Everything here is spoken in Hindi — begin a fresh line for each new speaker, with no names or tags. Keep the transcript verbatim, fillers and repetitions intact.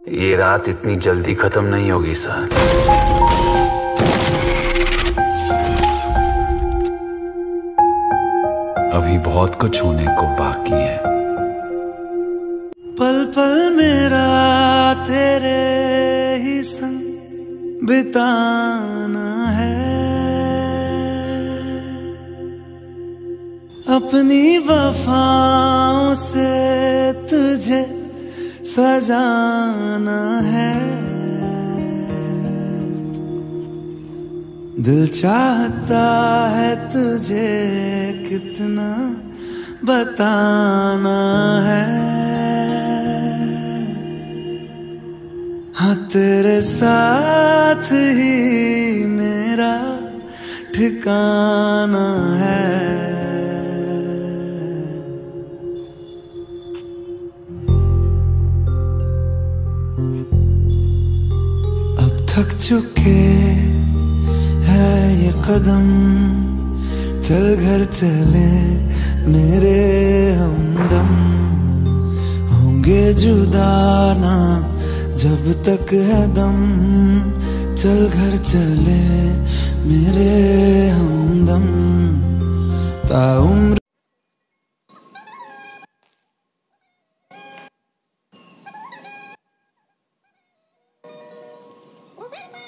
ये रात इतनी जल्दी खत्म नहीं होगी सर। अभी बहुत कुछ होने को बाकी है।
पल पल मेरा तेरे ही संग बिताना है, अपनी वफाओं से तुझे सजाना है। दिल चाहता है तुझे कितना बताना है। हाँ तेरे साथ ही मेरा ठिकाना है। अब थक चुके है ये कदम, चल घर चले मेरे हमदम। होंगे जुदा ना जब तक है दम, चल घर चले मेरे हमदम। ताउम्र
Well,